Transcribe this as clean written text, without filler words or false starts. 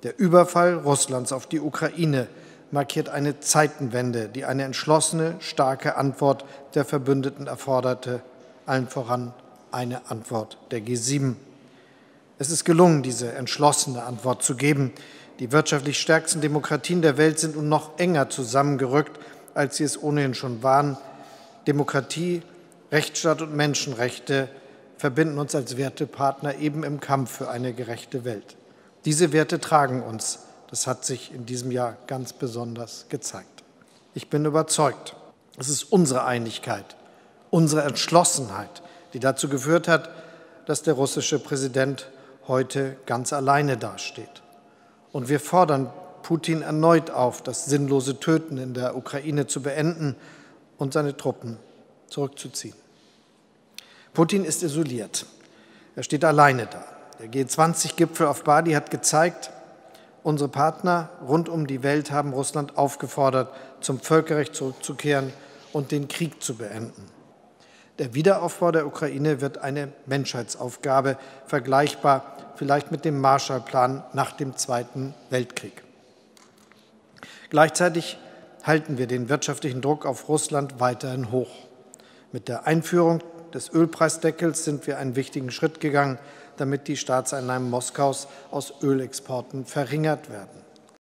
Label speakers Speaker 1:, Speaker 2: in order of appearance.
Speaker 1: Der Überfall Russlands auf die Ukraine markiert eine Zeitenwende, die eine entschlossene, starke Antwort der Verbündeten erforderte, allen voran eine Antwort der G7. Es ist gelungen, diese entschlossene Antwort zu geben. Die wirtschaftlich stärksten Demokratien der Welt sind nun noch enger zusammengerückt, als sie es ohnehin schon waren. Demokratie, Rechtsstaat und Menschenrechte verbinden uns als Wertepartner eben im Kampf für eine gerechte Welt. Diese Werte tragen uns. Das hat sich in diesem Jahr ganz besonders gezeigt. Ich bin überzeugt, es ist unsere Einigkeit, unsere Entschlossenheit, die dazu geführt hat, dass der russische Präsident heute ganz alleine dasteht. Und wir fordern Putin erneut auf, das sinnlose Töten in der Ukraine zu beenden und seine Truppen zurückzuziehen. Putin ist isoliert. Er steht alleine da. Der G20-Gipfel auf Bali hat gezeigt, unsere Partner rund um die Welt haben Russland aufgefordert, zum Völkerrecht zurückzukehren und den Krieg zu beenden. Der Wiederaufbau der Ukraine wird eine Menschheitsaufgabe, vergleichbar vielleicht mit dem Marshallplan nach dem Zweiten Weltkrieg. Gleichzeitig halten wir den wirtschaftlichen Druck auf Russland weiterhin hoch. Mit der Einführung des Ölpreisdeckels sind wir einen wichtigen Schritt gegangen, damit die Staatseinnahmen Moskaus aus Ölexporten verringert werden.